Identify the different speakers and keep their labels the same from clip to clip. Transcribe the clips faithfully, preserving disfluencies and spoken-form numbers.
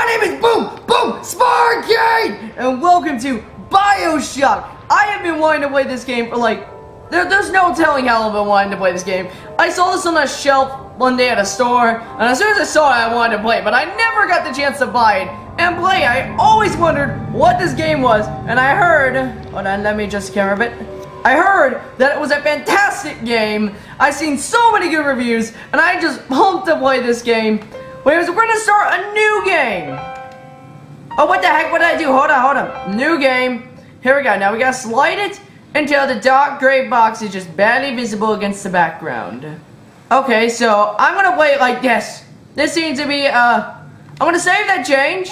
Speaker 1: My name is Boom Boom Sparky, and welcome to Bioshock. I have been wanting to play this game for like, there, there's no telling how I've been wanting to play this game. I saw this on a shelf one day at a store, and as soon as I saw it, I wanted to play it, but I never got the chance to buy it and play. I always wondered what this game was, and I heard, hold on, let me just camera a bit. I heard that it was a fantastic game. I've seen so many good reviews, and I just pumped to play this game. Whereas we're gonna start a new game. Oh, what the heck? What did I do? Hold on, hold on. New game. Here we go. Now we gotta slide it until the dark gray box is just barely visible against the background. Okay, so I'm gonna play it like this. This seems to be, uh, I'm gonna save that change.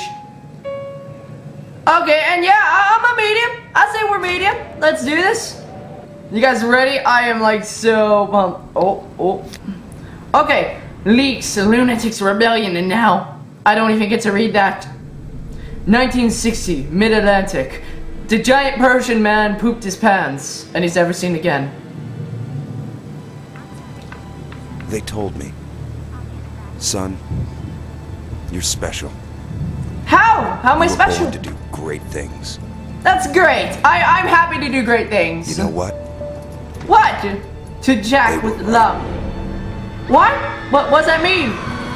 Speaker 1: Okay, and yeah, I'm a medium. I say we're medium. Let's do this. You guys ready? I am like so pumped. Oh, oh. Okay. Leaks, lunatics, rebellion, and now I don't even get to read that. nineteen sixty, Mid-Atlantic. The giant Persian man pooped his pants, and he's never seen again.
Speaker 2: They told me, son, you're special.
Speaker 1: How? How am I
Speaker 2: You're
Speaker 1: special?
Speaker 2: born to do great things.
Speaker 1: That's great. I I'm happy to do great things.
Speaker 2: You know what?
Speaker 1: What? To Jack with love. What? What what does that mean?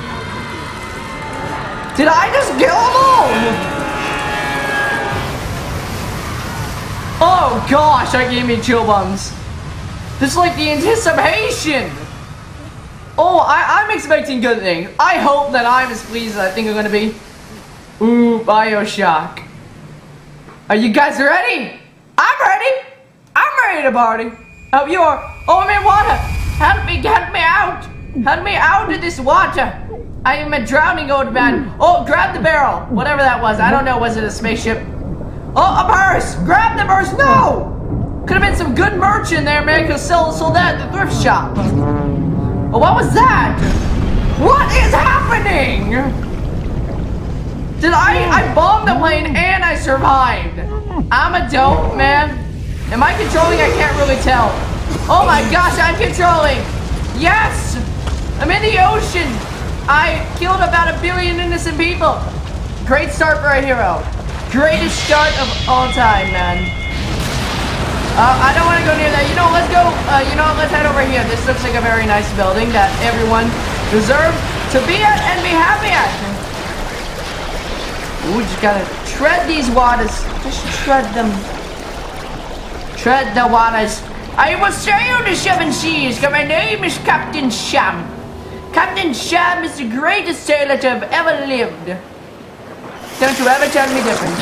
Speaker 1: Did I just kill them all? Oh gosh, that gave me chill bumps. Just like the anticipation. Oh, I, I'm expecting good things. I hope that I'm as pleased as I think I'm gonna be. Ooh, Bioshock. Are you guys ready? I'm ready. I'm ready to party. Hope you are. Oh, I'm in water. Help me, get me out. Help me out of this water. I am a drowning old man. Oh, grab the barrel. Whatever that was. I don't know. Was it a spaceship? Oh, a purse. Grab the purse. No. Could have been some good merch in there, man. Could sell, sold that at the thrift shop. Oh, what was that? What is happening? Did I, I bombed the plane and I survived. I'm a dope, man. Am I controlling? I can't really tell. Oh my gosh, I'm controlling. Yes. I'm in the ocean. I killed about a billion innocent people. Great start for a hero. Greatest start of all time, man. Uh, I don't want to go near that. You know, let's go. Uh, you know, let's head over here. This looks like a very nice building that everyone deserves to be at and be happy at. Ooh, just gotta tread these waters. Just tread them. Tread the waters. I will sail the seven seas, because my name is Captain Sham. Captain Sham is the greatest sailor to have ever lived. Don't you ever tell me different.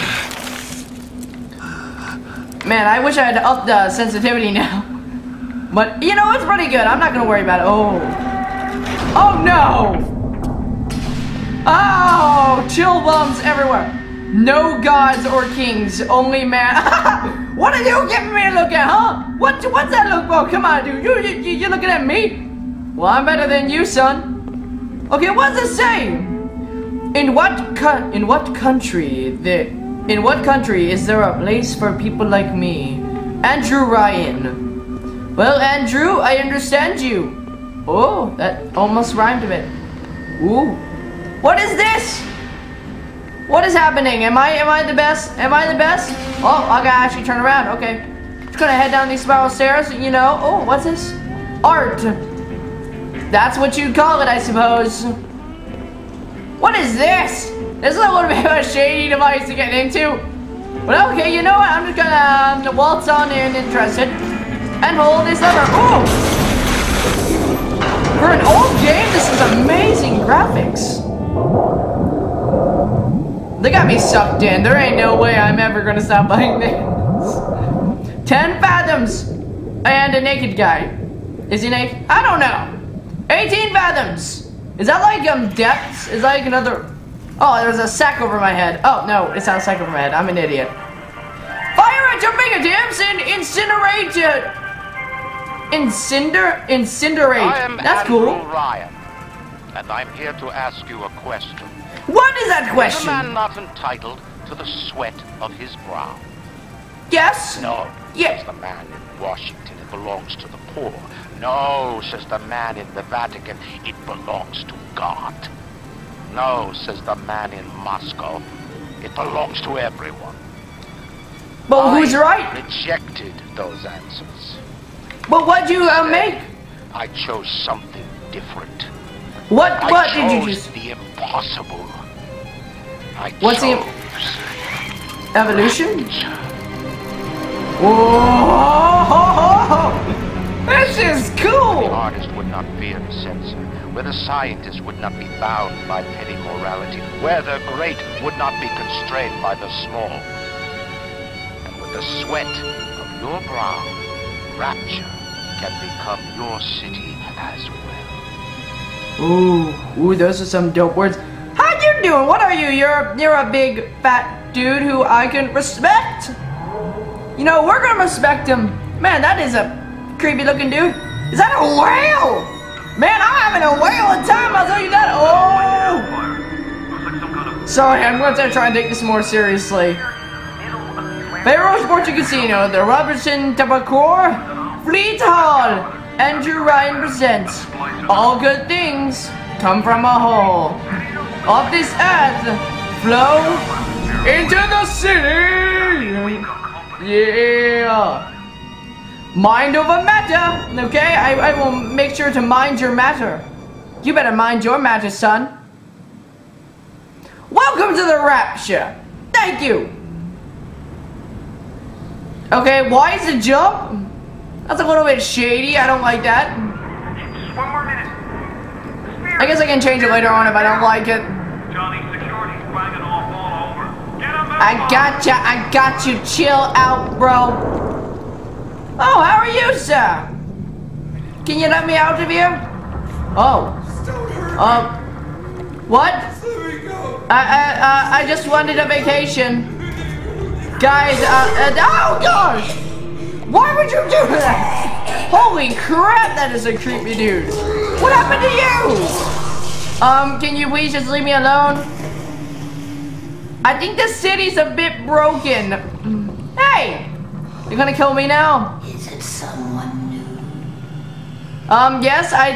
Speaker 1: Man, I wish I had upped the sensitivity now. But, you know, it's pretty good. I'm not gonna worry about it. Oh. Oh, no! Oh, chill bums everywhere. No gods or kings, only man. What are you giving me a look at, huh? What? What's that look for? Come on, dude. You, you, you looking at me? Well, I'm better than you, son. Okay, what's it say? In what co in what country the in what country is there a place for people like me, Andrew Ryan? Well, Andrew, I understand you. Oh, that almost rhymed a bit. Ooh, what is this? What is happening? Am I am I the best? Am I the best? Oh, I gotta actually turn around. Okay. Just gonna head down these spiral stairs, you know. Oh, what's this? Art. That's what you'd call it, I suppose. What is this? This is a little bit of a shady device to get into. But okay, you know what? I'm just gonna um, waltz on in interested and hold this lever. Ooh! For an old game, this is amazing graphics. They got me sucked in. There ain't no way I'm ever gonna stop playing this. Ten fathoms and a naked guy. Is he naked? I don't know. Eighteen fathoms. Is that like um depths? Is that like another? Oh, there's a sack over my head. Oh no, it's not a sack over my head. I'm an idiot. Fire at your fingertips and incinerate it. Incinder, incinerate.
Speaker 3: I am
Speaker 1: That's
Speaker 3: Andrew
Speaker 1: cool.
Speaker 3: Ryan, and I'm here to ask you a question.
Speaker 1: What is that question?
Speaker 3: Is a man not entitled to the sweat of his brow?
Speaker 1: Yes.
Speaker 3: No.
Speaker 1: Yeah.
Speaker 3: Says the man in Washington, it belongs to the poor. No, says the man in the Vatican, it belongs to God. No, says the man in Moscow. It belongs to everyone.
Speaker 1: But who's
Speaker 3: I
Speaker 1: right?
Speaker 3: rejected those answers.
Speaker 1: But what'd you uh, make?
Speaker 3: I chose something different.
Speaker 1: What?
Speaker 3: I
Speaker 1: What
Speaker 3: chose
Speaker 1: did you choose?
Speaker 3: the impossible. I
Speaker 1: What's the
Speaker 3: chose
Speaker 1: evolution? Whoa! This is
Speaker 3: The
Speaker 1: cool.
Speaker 3: artist would not fear the censor, where the scientist would not be bound by petty morality, where the great would not be constrained by the small. And with the sweat of your brow, rapture can become your city as well.
Speaker 1: Ooh, ooh, those are some dope words. How you doing? What are you? You're you're a big fat dude who I can respect. You know, we're gonna respect him. Man, that is a creepy looking dude. Is that a whale? Man, I'm having a whale of time, I'll tell you that. Oh! Sorry, I'm going to try and take this more seriously. Pharaoh's Sporting Casino, the Robertson Tabacor, Fleet Hall, Andrew Ryan presents All Good Things Come From a Hole. Of this earth, flow into the city. Yeah. Mind over matter, okay? I, I will make sure to mind your matter. You better mind your matter, son. Welcome to the Rapture. Thank you. Okay, why is the jump? That's a little bit shady. I don't like that.
Speaker 4: Just one more minute.
Speaker 1: I guess I can change it later on if I don't like it.
Speaker 4: Johnny, security's banging off all over. Get him out.
Speaker 1: I gotcha. I got you. Chill out, bro. Oh, how are you, sir? Can you let me out of here? Oh. Um. What? I I uh, I just wanted a vacation. Guys, uh, uh, oh gosh! Why would you do that? Holy crap, that is a creepy dude. What happened to you? Um, can you please just leave me alone? I think the city's a bit broken. Hey! You're gonna kill me now?
Speaker 5: Is it someone new?
Speaker 1: Um, yes, I...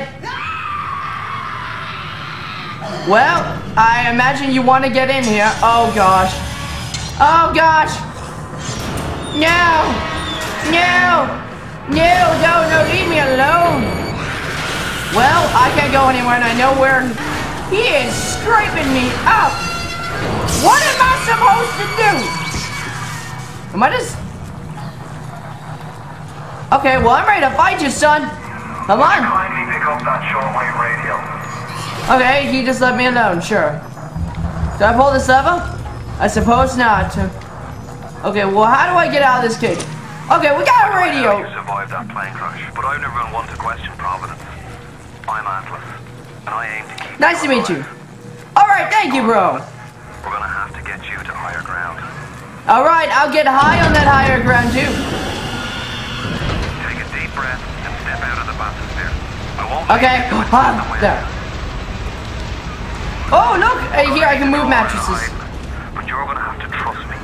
Speaker 1: Well, I imagine you want to get in here. Oh, gosh. Oh, gosh. No. No. No, no, no, leave me alone. Well, I can't go anywhere, and I know where he is scraping me up. What am I supposed to do? Am I just... Okay, well, I'm ready to fight you, son. Come on.
Speaker 4: Kindly pick up that shortwave radio.
Speaker 1: Okay, he just let me alone, sure. Do I pull this lever? I suppose not. Okay, well, how do I get out of this cage? Okay, we got a radio.
Speaker 4: You survived that plane crash, but I've never been one to question Providence. I'm Atlas, and I aim to keep
Speaker 1: Nice to meet you. Alright, thank you, bro.
Speaker 4: We're gonna have to get you to higher ground.
Speaker 1: Alright, I'll get high on that higher ground, too.
Speaker 4: Take a deep breath and step out of the bathysphere. I won't
Speaker 1: Okay,
Speaker 4: leave you to
Speaker 1: ah,
Speaker 4: it.
Speaker 1: there. Oh, look, uh, here I can move mattresses.
Speaker 4: But you're gonna have to trust me.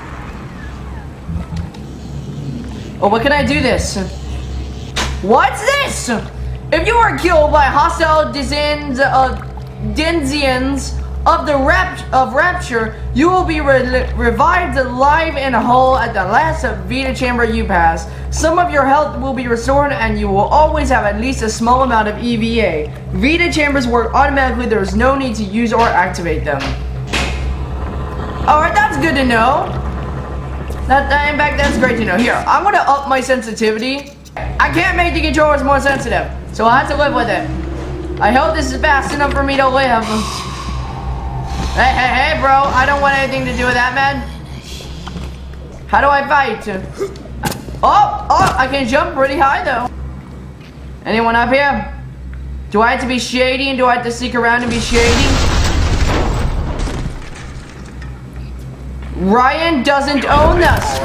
Speaker 1: Oh, what can I do this? What's this? If you are killed by hostile Dizens, uh, Denzians of the rap of Rapture, you will be re revived alive and whole at the last Vita chamber you pass. Some of your health will be restored, and you will always have at least a small amount of E V A. Vita chambers work automatically. There is no need to use or activate them. Alright, that's good to know. That, that, in fact, that's great to know. Here, I'm gonna up my sensitivity. I can't make the controllers more sensitive, so I have to live with it. I hope this is fast enough for me to live. Hey, hey, hey, bro, I don't want anything to do with that, man. How do I fight? Oh, oh, I can jump pretty high, though. Anyone up here? Do I have to be shady, and do I have to sneak around and be shady? Ryan doesn't own us.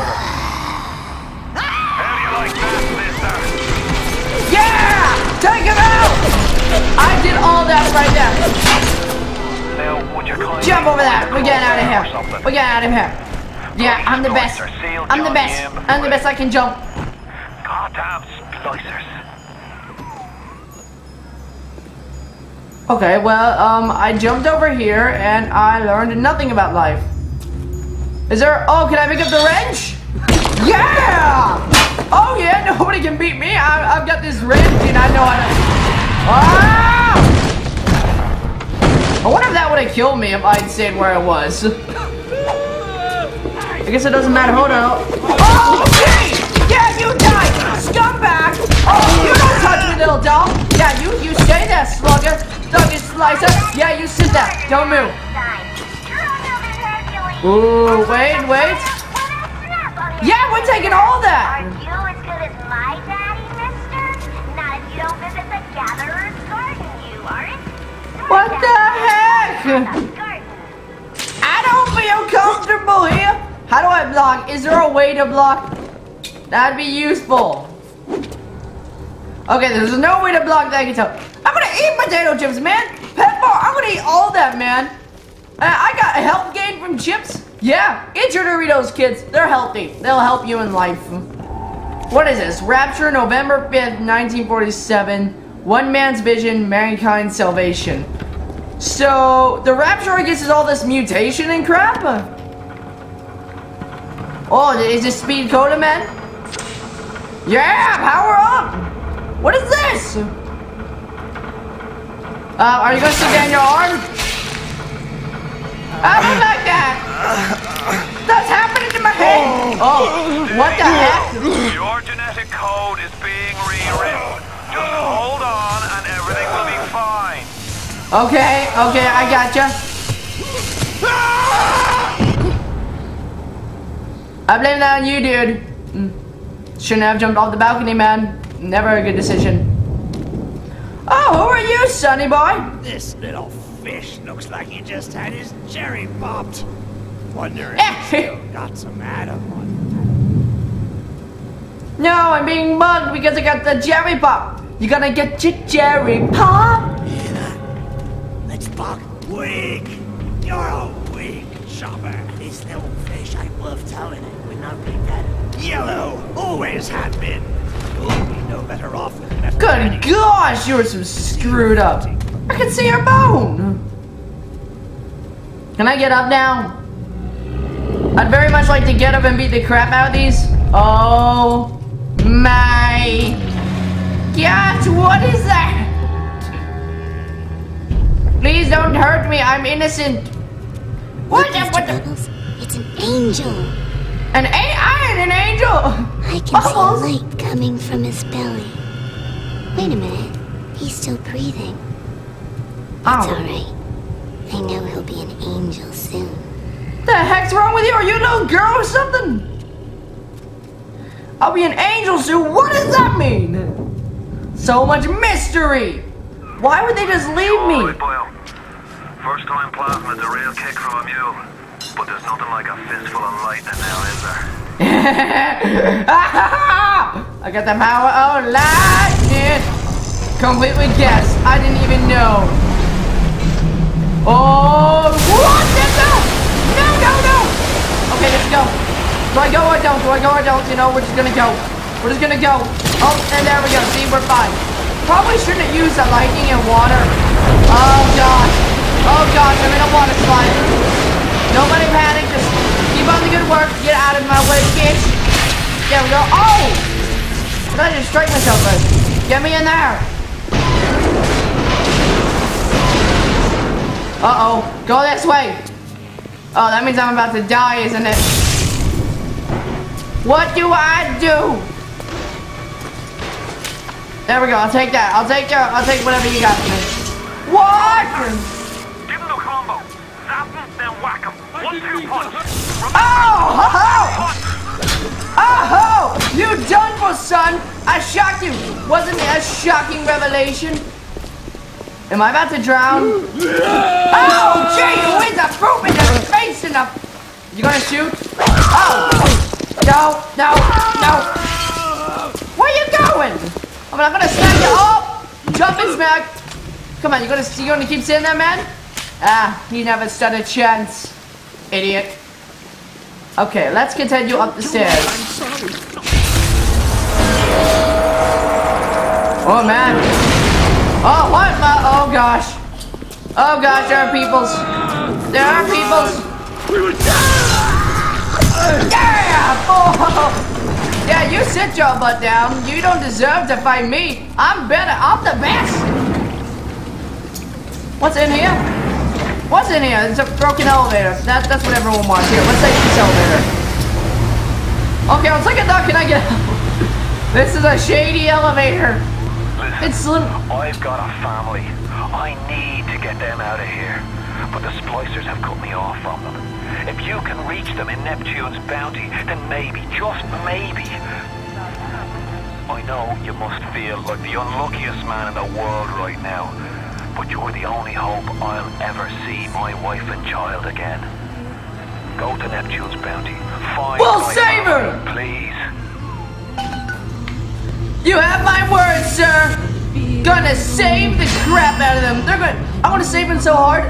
Speaker 4: How do you like that, mister?
Speaker 1: Yeah! Take him out! I did all that right there.
Speaker 4: Now, would you kindly
Speaker 1: Jump over that. We're getting out of
Speaker 4: or
Speaker 1: here.
Speaker 4: something?
Speaker 1: We're getting out of here. Yeah, I'm the best. I'm the best. I'm the best. I can jump.
Speaker 4: Goddamn splicers.
Speaker 1: Okay, well, um, I jumped over here and I learned nothing about life. Is there, oh, can I pick up the wrench? Yeah! Oh yeah, nobody can beat me. I, I've got this wrench and I know how to, ah! I wonder if that would have killed me if I'd stayed where I was. I guess it doesn't matter, hold on. Oh, okay! Yeah, you die, scumbag! Oh, you don't touch me, little doll. Yeah, you, you stay there, slugger. Slugger slicer. Yeah, you sit there, don't move. Ooh, wait, wait. Yeah, we're taking all that.
Speaker 6: Are you as good as my daddy, mister? Not if you don't visit the gatherer's garden, you aren't.
Speaker 1: What the heck? I don't feel comfortable here. How do I block? Is there a way to block? That'd be useful. Okay, there's no way to block that guitar. I'm gonna eat potato chips, man. Pepper, I'm gonna eat all that, man. Uh, I got a health gain from chips. Yeah, eat your Doritos, kids. They're healthy. They'll help you in life. What is this? Rapture, November fifth, nineteen forty-seven. One man's vision, mankind's salvation. So, the Rapture, I guess, is all this mutation and crap? Oh, is this speed coda, man? Yeah, power up! What is this? Uh, are you gonna sit down your arm? I don't like that! That's happening to my head! Oh, what the heck?
Speaker 4: Your genetic code is being rewritten. Just hold on and everything will be fine.
Speaker 1: Okay, okay, I gotcha. I blame that on you, dude. Mm. Shouldn't have jumped off the balcony, man. Never a good decision. Oh, who are you, sonny boy?
Speaker 7: This little fish looks like he just had his cherry popped. Wonder if
Speaker 1: Eh.
Speaker 7: he still got some Adam on.
Speaker 1: No, I'm being mugged because I got the cherry pop. You gonna get your cherry pop?
Speaker 7: Let's buck wig. You're a wig shopper. This little fish, I love telling it, would not be that yellow. Always had been. You'll be no better off with that.
Speaker 1: Good gosh, you were so screwed up. I can see your bone. Can I get up now? I'd very much like to get up and beat the crap out of these. Oh my gosh, what is that? Please don't hurt me, I'm innocent. What the, what the?
Speaker 8: Bubbles, it's an angel.
Speaker 1: An a I am an angel.
Speaker 8: I can
Speaker 1: Bubbles.
Speaker 8: see light coming from his belly. Wait a minute, he's still breathing. That's
Speaker 1: Oh.
Speaker 8: alright. I know he'll be an angel soon.
Speaker 1: The heck's wrong with you? Are you a little girl or something? I'll be an angel soon. What does that mean? So much mystery. Why would they just leave me?
Speaker 4: Alright, Boyle. First time plasma's a real kick from a mule. But there's nothing like a fistful of lightning now, is there?
Speaker 1: I got the power of lightning. Completely guessed. I didn't even know. Oh, what the hell? No, no, no. Okay, let's go. Do I go or don't? Do I go or don't? You know, we're just gonna go. We're just gonna go. Oh, and there we go. See, we're fine. Probably shouldn't use the lightning and water. Oh, gosh. Oh, gosh, I'm in a water slide. Nobody panic. Just keep on the good work. Get out of my way, bitch. There we go. Oh! Did I just strike myself first? Get me in there. Uh-oh. Go this way. Oh, that means I'm about to die, isn't it? What do I do? There we go. I'll take that. I'll take your, I'll take whatever you got for me. What?
Speaker 4: Give him the combo. Zap him, then whack him. One, two punch.
Speaker 1: Oh! Oh! Oh! You done for, son! I shocked you! Wasn't it a shocking revelation? Am I about to drown? Oh, gee! With the poop in your face enough! You gonna shoot? Oh! No! No! No! Where you going? I'm not gonna smack you! Oh! Jump and smack! Come on, you gonna you gonna keep sitting there, man? Ah, you never stood a chance, idiot. Okay, let's continue up the stairs. Oh man. Oh what? My, oh gosh. Oh gosh, there are peoples. There are peoples. Yeah! Oh. Yeah, you sit your butt down. You don't deserve to fight me. I'm better. I'm the best. What's in here? What's in here? It's a broken elevator. That, that's what everyone wants here. Let's take this elevator. Okay, on second thought, can I get out? This is a shady elevator.
Speaker 4: Listen,
Speaker 1: It's little.
Speaker 4: I've got a family. I need to get them out of here. But the splicers have cut me off from them. If you can reach them in Neptune's bounty, then maybe, just maybe. I know you must feel like the unluckiest man in the world right now. But you're the only hope I'll ever see my wife and child again. Go to Neptune's bounty. Find
Speaker 1: We'll
Speaker 4: my
Speaker 1: save her!
Speaker 4: family, please.
Speaker 1: You have my word, sir. Gonna save the crap out of them. They're gonna. I want to save them so hard.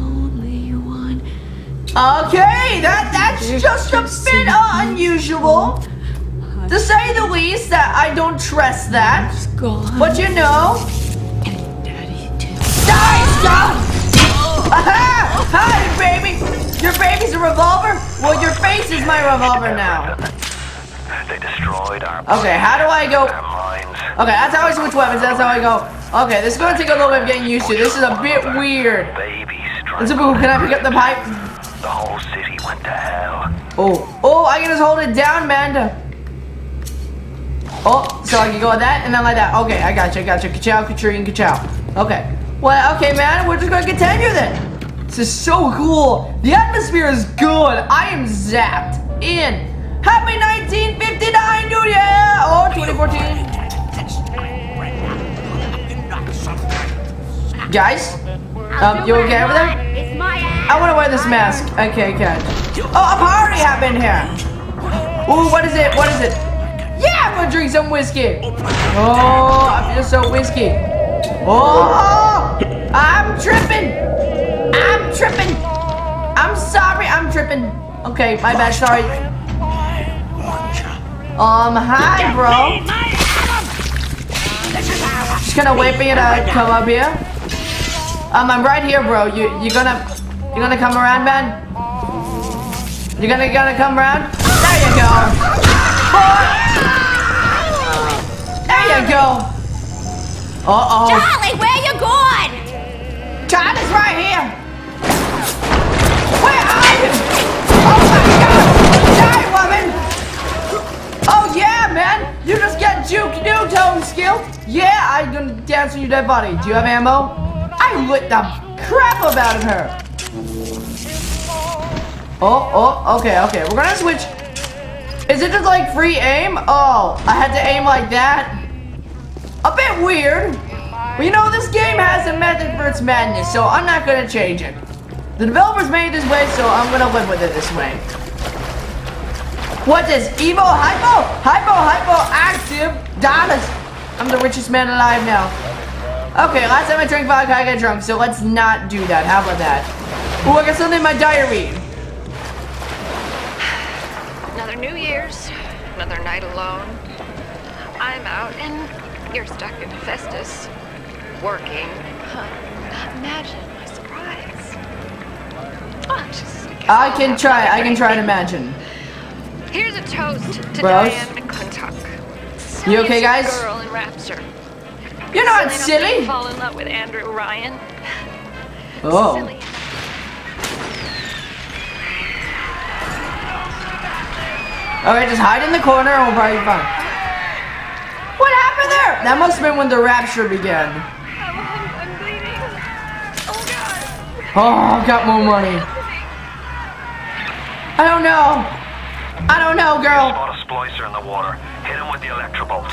Speaker 1: Okay, that that's just a bit unusual, to say the least. That I don't trust that. But you know. Die, son! Aha! Hi, baby. Your baby's a revolver. Well, your face is my revolver now.
Speaker 4: They destroyed our.
Speaker 1: Okay, how do I go?
Speaker 4: Our minds.
Speaker 1: Okay, that's how I switch weapons. That's how I go. Okay, this is gonna take a little bit of getting used to. This is a bit weird.
Speaker 4: Babies.
Speaker 1: Zabu, can I pick up the pipe?
Speaker 4: The whole city went to hell.
Speaker 1: Oh, oh, I can just hold it down, man. Oh, so I can go like that and then like that. Okay, I got you, I got you. Ka-chow, ka-tree, ka-chow. Okay. Well, okay, man, we're just gonna continue then. This is so cool. The atmosphere is good. I am zapped in. Happy nineteen fifty-nine, dude, yeah! Oh, twenty fourteen. Guys? Um, you okay over there? I want to wear this mask. Okay, okay. Oh, a party happened here. Ooh, what is it? What is it? Yeah, I'm gonna drink some whiskey. Oh, I feel so whiskey. Oh, I'm tripping. I'm tripping. I'm sorry, I'm tripping. Okay, my bad, sorry. Um, hi, bro. Just gonna wait for you to come up here. Um, I'm right here, bro. You, you gonna, you gonna come around, man? You gonna, gonna come around? There you go. There you go. Uh oh.
Speaker 6: Charlie, where you going?
Speaker 1: Charlie's right here. Where are you? Oh my God! Die, woman! Oh yeah, man! You just got juke new tone skill. Yeah, I'm gonna dance on your dead body. Do you have ammo? I lit the crap up out of her. Oh, oh, okay, okay. We're gonna switch. Is it just like free aim? Oh, I had to aim like that. A bit weird. But you know, this game has a method for its madness, so I'm not gonna change it. The developers made it this way, so I'm gonna live with it this way. What is Evo Hypo? Hypo, Hypo, active dollars. I'm the richest man alive now. Okay, last time I drank vodka, I got drunk, so let's not do that. How about that? Ooh, I got something in my diary.
Speaker 9: Another New Year's, another night alone. I'm out, and you're stuck in Festus, working. Huh. Imagine my surprise. Oh, just,
Speaker 1: I can try. I can try to imagine.
Speaker 9: Here's a toast to
Speaker 1: Bros.
Speaker 9: Diane McClintock.
Speaker 1: You okay, guys?
Speaker 9: Girl in Rapture.
Speaker 1: You're not
Speaker 9: Silly enough to
Speaker 1: silly.
Speaker 9: fall in love with Andrew Ryan.
Speaker 1: Oh.
Speaker 9: Silly.
Speaker 1: Okay, just hide in the corner and we'll probably be fine. What happened there? That must have been when the rapture began.
Speaker 9: I'm, I'm bleeding. Oh God.
Speaker 1: Oh, I've got more money. I don't know. I don't know, girl.
Speaker 4: Spot a splicer in the water. Hit him with the electrobolt.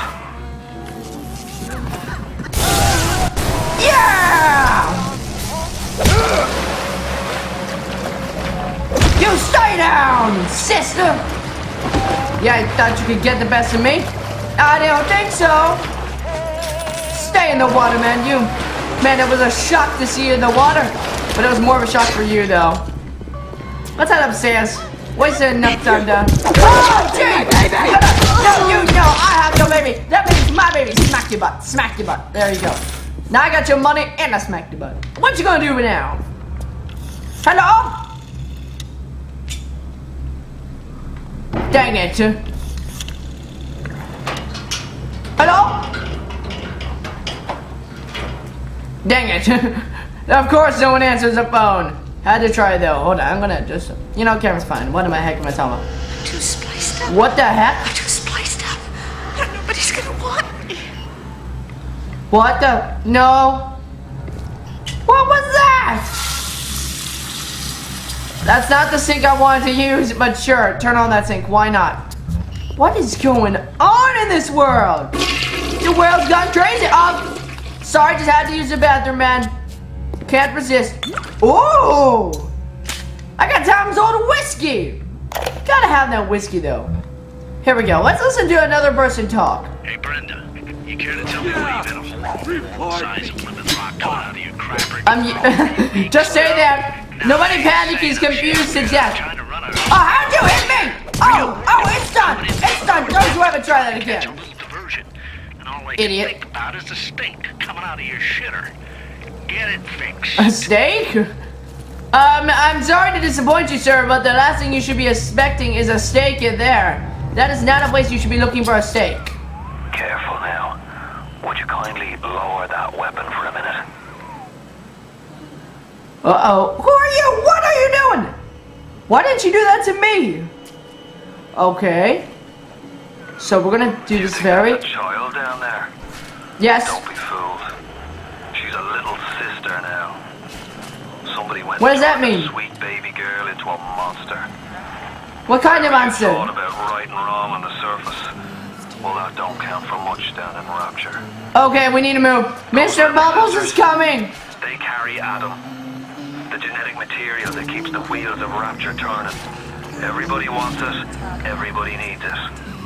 Speaker 1: Yeah! You stay down, sister! Yeah, I thought you could get the best of me? I don't think so. Stay in the water, man. You, man, it was a shock to see you in the water, but it was more of a shock for you, though. Let's head upstairs. Wasted enough time down. Oh, gee! No, you know, I have no baby. That baby's my baby. Smack your butt. Smack your butt. There you go. Now I got your money and I smacked the button. What you gonna do now? Hello? Dang it. Hello? Dang it. Of course no one answers the phone. Had to try though. Hold on, I'm gonna just, you know, camera's fine. What am I heck am I talking about?
Speaker 5: Too spliced up.
Speaker 1: What the heck?
Speaker 5: Too spliced up. Nobody's gonna want me.
Speaker 1: What the? No. What was that? That's not the sink I wanted to use, but sure, turn on that sink. Why not? What is going on in this world? The world's gone crazy. Um, sorry, just had to use the bathroom, man. Can't resist. Ooh! I got Tom's old whiskey. Gotta have that whiskey, though. Here we go. Let's listen to another person talk.
Speaker 4: Hey, Brenda. You care to tell me where you've been a whole size of Plymouth Rock coming out of your crapper?
Speaker 1: Um, just say that. Nobody panic. He's confused to death. Oh, how'd you hit me? Oh, oh, it's done. It's done. Don't you ever try that again. Idiot.
Speaker 4: Think about is the stink coming out of your shitter. Get it fixed.
Speaker 1: A steak? Um, I'm sorry to disappoint you, sir, but the last thing you should be expecting is a steak in there. That is not a place you should be looking for a steak.
Speaker 4: Careful now. Would you kindly lower that weapon for a minute?
Speaker 1: Uh-oh. Who are you? What are you doing? Why didn't you do that to me? Okay. So we're gonna do this very...
Speaker 4: That child down there?
Speaker 1: Yes.
Speaker 4: Don't be fooled. She's a little sister now. Somebody went
Speaker 1: What does that
Speaker 4: to turn
Speaker 1: mean?
Speaker 4: a sweet baby girl into a monster.
Speaker 1: What kind of monster?
Speaker 4: Thought about right and wrong on the surface. Well, that don't count for much down in Rapture.
Speaker 1: Okay, we need to move. Mister Bubbles is coming.
Speaker 4: They carry Adam, the genetic material that keeps the wheels of Rapture turning. Everybody wants it. Everybody needs it.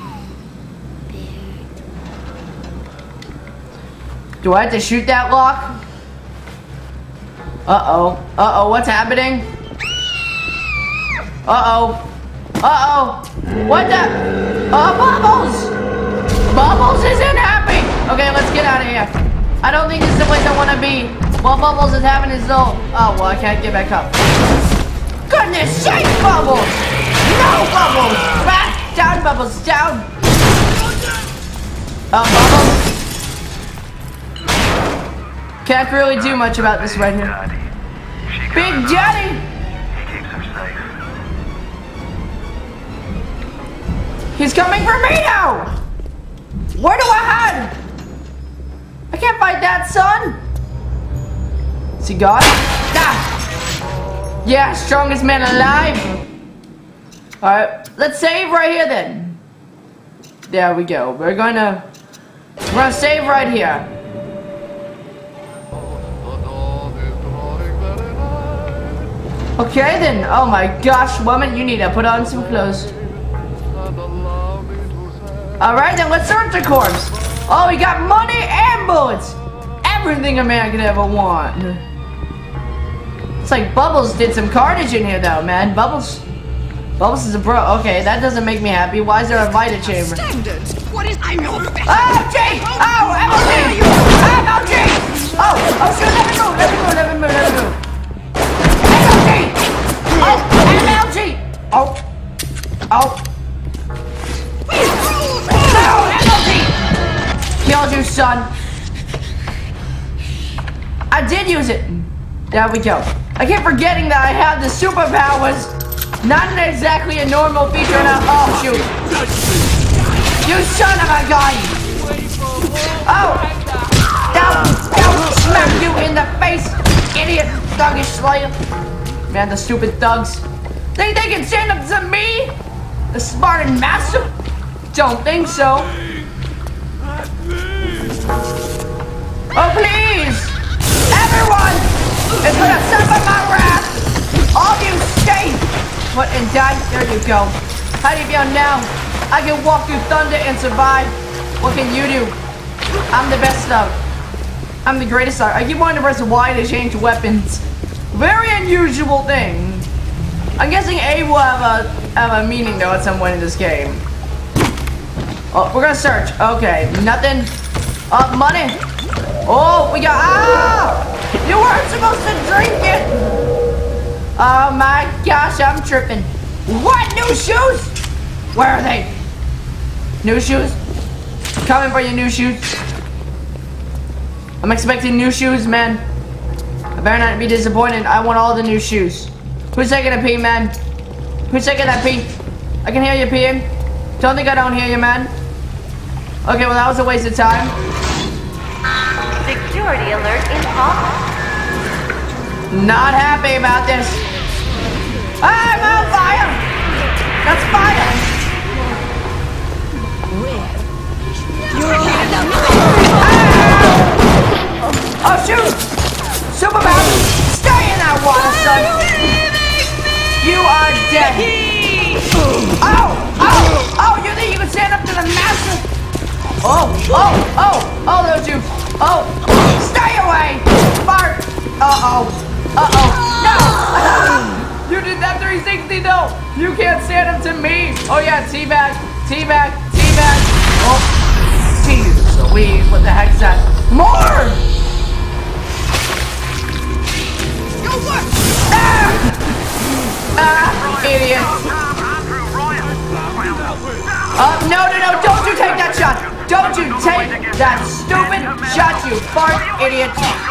Speaker 1: Do I have to shoot that lock? Uh-oh. Uh-oh, what's happening? Uh-oh. Uh-oh. What the? Oh, Bubbles! Bubbles isn't happy! Okay, let's get out of here. I don't think this is the place I want to be. While Bubbles is having his little... Oh, well, I can't get back up. Goodness sake, Bubbles! No, Bubbles! Back! Down, Bubbles, down! Oh, Bubbles. Can't really do much about this right here. Big Daddy!
Speaker 4: He keeps her safe.
Speaker 1: He's coming for me now! Where do I hide? I can't fight that, son! Is he gone? Ah! Yeah, strongest man alive! Alright, let's save right here then. There we go. We're gonna... We're gonna save right here. Okay then, oh my gosh, woman, you need to put on some clothes. Alright then, let's search the corpse. Oh, we got money and bullets. Everything a man could ever want. It's like Bubbles did some carnage in here though, man. Bubbles, Bubbles is a bro. Okay, that doesn't make me happy. Why is there a Vita chamber?
Speaker 5: Standards. What is I'm your best?
Speaker 1: Oh, G! Oh, M L G! M L G! Oh, oh shoot, let me move, let me move, let me move, let me move. Oh, M L G! Oh. Oh. No, M L G! Killed you, son. I did use it. There we go. I keep forgetting that I have the superpowers. Not exactly a normal feature now. Oh, shoot. You son of a gun! Oh! Down! Down! Smack you in the face! Idiot! Thuggish slayer! Man, the stupid thugs. Think they can stand up to me? The Spartan master? Don't think so. Oh, please! Everyone is gonna suffer my wrath! All of you stay! What, and die? There you go. How do you feel now? I can walk through thunder and survive. What can you do? I'm the best of. I'm the greatest of. I keep wanting to press Y to change weapons. Very unusual thing. I'm guessing A will have a have a meaning though at some point in this game. Oh, we're gonna search. Okay, nothing. Uh, money. Oh, we got, ah! You weren't supposed to drink it! Oh my gosh, I'm tripping. What, new shoes? Where are they? New shoes? Coming for your new shoes. I'm expecting new shoes, man. I better not be disappointed. I want all the new shoes. Who's taking a pee, man? Who's taking that pee? I can hear you peeing. Don't think I don't hear you, man. Okay, well that was a waste of time.
Speaker 6: Security alert in progress.
Speaker 1: Not happy about this. I'm on fire! That's fire! Ah! Oh shoot! Superman! Stay in that water, son! You are dead! Oh! Oh! Oh! You think you can stand up to the master? Oh! Oh! Oh! Oh, those you! Oh! Stay away! Bart! Uh-oh! Uh-oh! No! You did that three sixty, no! You can't stand up to me! Oh yeah, teabag! Teabag! Teabag! Oh! Jeez Louise, what the heck's that? More! Go what? Ah! Ah! Idiot! Uh, no, no, no! Don't you take that shot! Don't you take that stupid shot, you fart idiot!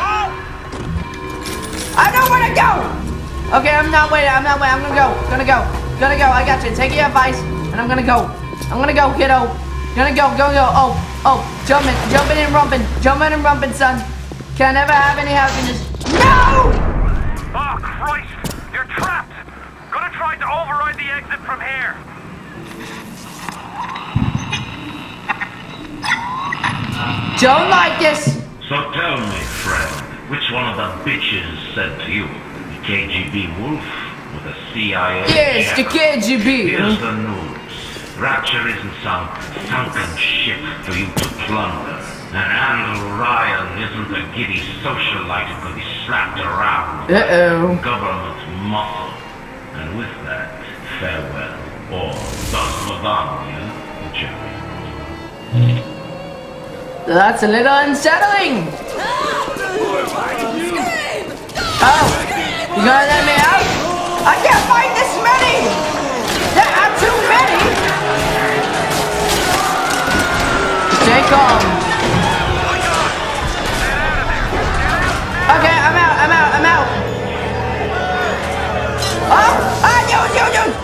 Speaker 1: I know where to go! Okay, I'm not waiting, I'm not waiting, I'm gonna go, gonna go, gonna go, I got you, take your advice, and I'm gonna go, I'm gonna go, kiddo, gonna go, go, go, oh, oh, jumping, jumping and rumping, jumping and rumping, son, can I never have any happiness? No!
Speaker 4: Oh, Christ, you're trapped, gonna try to override the exit from here.
Speaker 1: Don't like this.
Speaker 10: So tell me, friend, which one of the bitches said to you? The K G B wolf or the C I A?
Speaker 1: Yes, the K G B.
Speaker 10: Here's the news. Rapture isn't some sunken ship for you to plunder. And Andrew Ryan isn't a giddy socialite who can be slapped around
Speaker 1: Uh-oh.
Speaker 10: by government muscle. And with that, farewell. Or das Madonna, whichever.
Speaker 1: That's a little unsettling. Oh, you gonna let me out? I can't fight this many. There are too many. Stay calm. Okay, I'm out. I'm out. I'm out. Oh, ah, you, you, you.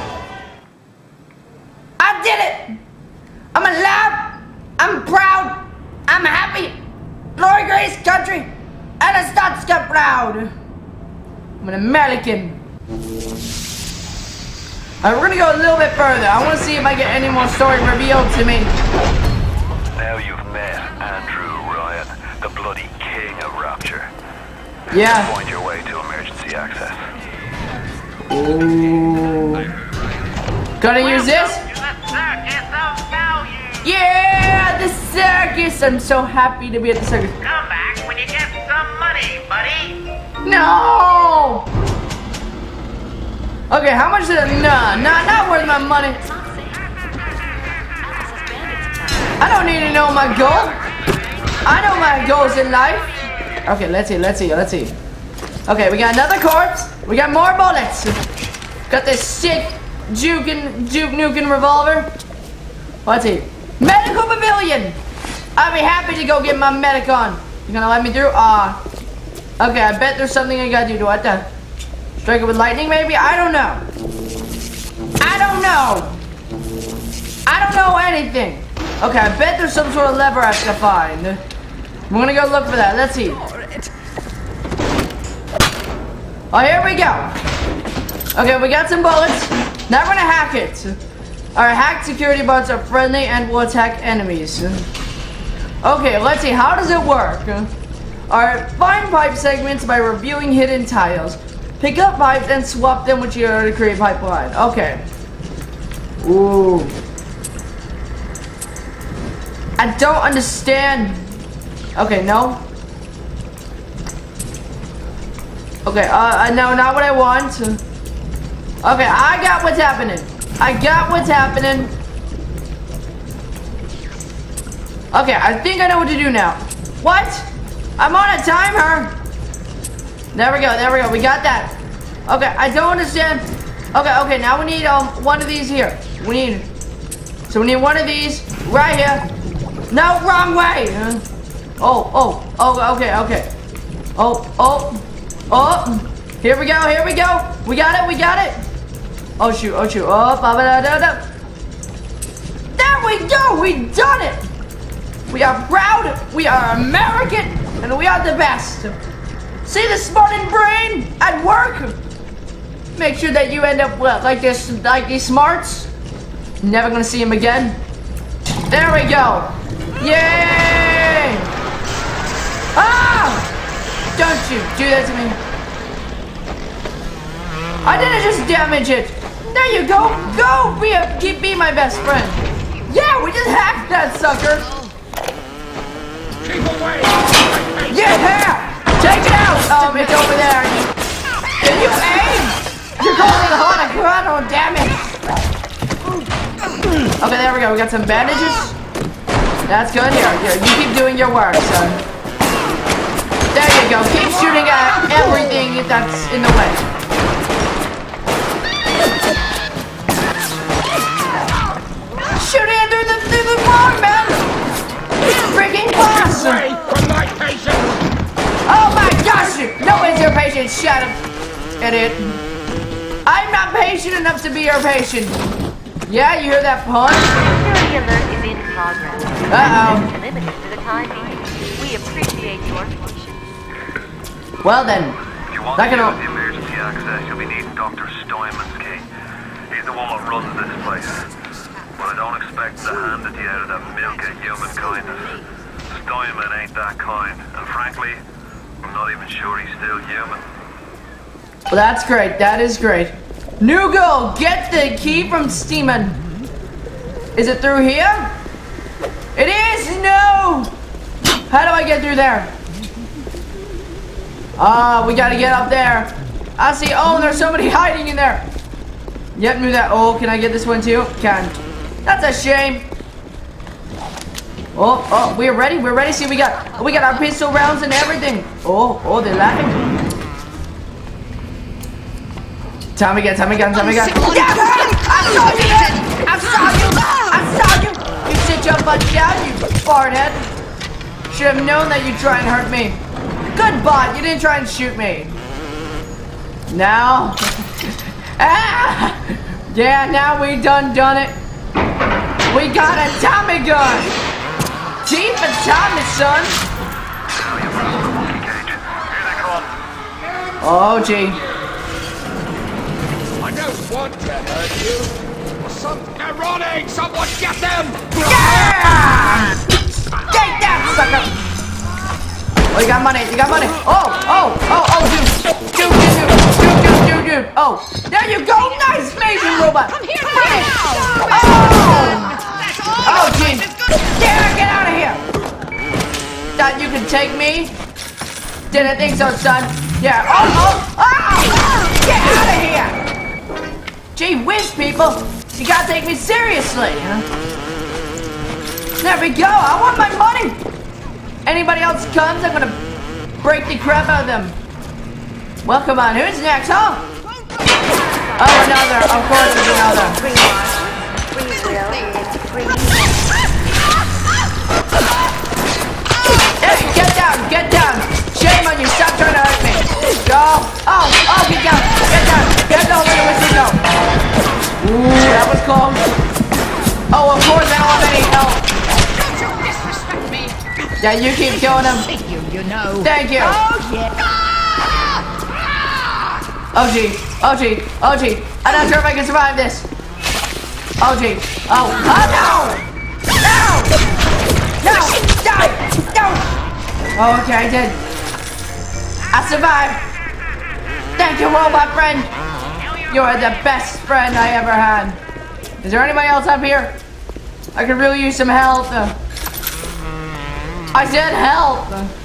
Speaker 1: I did it. I'm alive. I'm proud. I'm happy. Glory, grace, country, and a Statska proud. I'm an American. Alright, we're gonna go a little bit further. I want to see if I get any more story revealed to me.
Speaker 4: Now you've met Andrew Ryan, the bloody king of Rapture.
Speaker 1: Yeah.
Speaker 4: Find your way to emergency access.
Speaker 1: Ooh. Gonna use this? Yeah, the circus! I'm so happy to be at the circus.
Speaker 11: Come back when you get some money, buddy.
Speaker 1: No! Okay, how much is it? Nah, nah, not worth my money. I don't need to know my goal. I know my goals in life. Okay, let's see, let's see, let's see. Okay, we got another corpse. We got more bullets. Got this sick jukin', juke nuking revolver. Let's see. Medical pavilion. I'll be happy to go get my medic on. You gonna let me through? Ah. Uh, okay, I bet there's something I gotta do. Do I have to strike it with lightning, maybe? I don't know. I don't know. I don't know anything. Okay, I bet there's some sort of lever I have to find. I'm gonna go look for that. Let's see. Oh, here we go. Okay, we got some bullets. Now we're gonna hack it. Our hacked security bots are friendly and will attack enemies. Okay, let's see. How does it work? Alright, find pipe segments by reviewing hidden tiles. Pick up pipes and swap them with your to create pipeline. Okay. Ooh. I don't understand. Okay, no. Okay, uh, no, not what I want. Okay, I got what's happening. I got what's happening. Okay, I think I know what to do now. What? I'm on a timer. There we go, there we go, we got that. Okay, I don't understand. Okay, okay, now we need um one of these here. We need, so we need one of these right here. No, wrong way. Uh, oh, oh, oh, okay, okay. Oh, oh, oh. Here we go, here we go. We got it, we got it. Oh shoot, oh shoot, oh, ba ba da da da. There we go, we done it. We are proud, we are American, and we are the best. See the Spartan brain at work? Make sure that you end up well, like this, like these smarts. Never gonna see him again. There we go. Yay! Ah! Don't you do that to me. I didn't just damage it. There you go. Go be a, keep being my best friend. Yeah, we just hacked that sucker. Yeah! Take it out! Oh, it's over there. Can you aim? You're causing a lot of collateral damage. Okay, there we go. We got some bandages. That's good. Here, here. You keep doing your work, son. There you go. Keep shooting at everything that's in the way. Shooting it through the through the wall, man. Freaking boss! Oh my gosh! No one's your patient. Shut up, idiot. I'm not patient enough to be your patient. Yeah, you hear that pun?
Speaker 6: Security alert is in progress.
Speaker 1: Uh-oh.
Speaker 6: Limited for the time being. We appreciate your patience.
Speaker 1: Well then.
Speaker 4: If you want
Speaker 1: Not
Speaker 4: to
Speaker 1: gonna...
Speaker 4: use the emergency access, you'll be needing Doctor Steinman's key. He's the one that runs this place. But I don't expect to hand it to you out of that milk of human kindness. Steinman ain't that kind, and frankly, I'm not even sure he's still human.
Speaker 1: Well, that's great. That is great. New goal. Get the key from Steeman. Is it through here? It is. No. How do I get through there? Ah, uh, we gotta get up there. I see. Oh, there's somebody hiding in there. Yep, knew that. Oh, can I get this one too? Can. That's a shame. Oh, oh, we're ready. We're ready. See, we got, we got our pistol rounds and everything. Oh, oh, they're laughing. Time again. Time again. Time again. Yeah, I saw you. Man. I saw you. I saw you. You sit your butt down, you farthead. Should have known that you'd try and hurt me. Good bot. You didn't try and shoot me. Now. Ah! Yeah, now we done done it. We got a Tommy gun. Deep atomic, son. Oh, gee.
Speaker 7: I don't want to hurt you. Some they're running. Someone get them.
Speaker 1: Yeah! Take that, sucker. Oh, you got money. You got money. Oh, oh, oh, oh, dude. Dude, dude, dude, dude, dude, dude, dude. Oh, there you go. Nice, amazing robot.
Speaker 5: I'm here
Speaker 1: Bring it.
Speaker 5: now.
Speaker 1: Oh.
Speaker 5: That's all.
Speaker 1: Oh, gee. Yeah, get out of here. Thought you could take me? Didn't think so, son. Yeah. Oh, oh, oh. Get out of here. Gee whiz, people. You gotta take me seriously, huh? There we go. I want my money. Anybody else comes, I'm gonna break the crap out of them. Well, come on. Who's next, huh? Oh, another. Of course, there's another. Hey, get down, get down. Shame on you. Stop trying to hurt me. Go. Oh, oh, get down, get down. Get down where the whistle go. Ooh, that was close. Oh, of course, I don't have any help. Yeah, you keep killing him.
Speaker 5: Thank you, you know.
Speaker 1: Thank you.
Speaker 5: Oh, yeah.
Speaker 1: Oh, gee. Oh, gee. Oh, gee. I'm not sure if I can survive this. Oh, gee. Oh. Oh, no. No. No. Die. No. Oh, okay, I did. I survived. Thank you, robot friend. You are the best friend I ever had. Is there anybody else up here? I could really use some help. Uh, I said help!